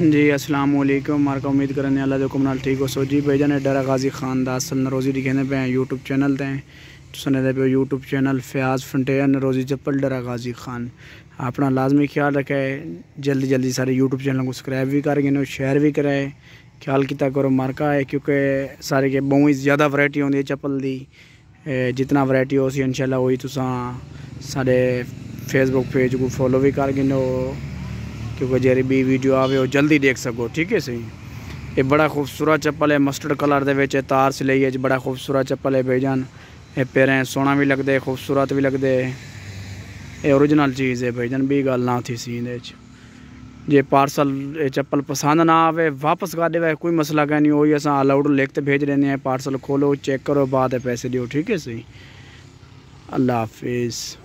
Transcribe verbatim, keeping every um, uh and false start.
जी अस्सलाम वालेकुम। मार का उम्मीद करने अल्लाह जो कुमनाल ठीक हो सो जी भाईजान डरा गाजी खान दा असल नरोजी दिखाने पे यूट्यूब चैनल ते सुने दे पे यूट्यूब चैनल फयाज फंटेयर नरोजी चप्पल डरा गाजी खान अपना लाजमी ख्याल रखे। जल्दी जल्दी सारे यूट्यूब चैनल को सब्सक्राइब भी कर गए शेयर भी कराए। ख्याल किया करो मार्का है क्योंकि सारे के बहुत ज़्यादा वैरायटी होती है चप्पल दी। जितना वैरायटी हो सी इंशाल्लाह वही तुसा सारे फेसबुक पेज को फॉलो भी कर गिनो क्योंकि जेरी भी वीडियो आवे वो जल्दी देख सको। ठीक है सही। ये बड़ा खूबसूरत चप्पल है मस्टर्ड कलर दे विच तार सिलाई है बड़ा खूबसूरत चप्पल है भाईजान। ये पैरें सोना भी लगते खूबसूरत भी लगते ये ओरिजिनल चीज़ है भाईजान भी गल ना थी सी जे पार्सल ये चप्पल पसंद ना आवे वापस कर दे कोई मसला क्या नहीं वही असा अलाउड लिख भेज देने हैं। पार्सल खोलो चेक करो बाद पैसे दियो। ठीक है सही। अल्लाह हाफिज़।